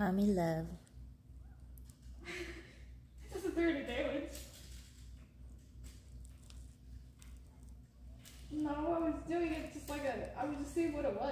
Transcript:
Mommy love. It doesn't do any damage. No, I was doing it just like I was just seeing what it was.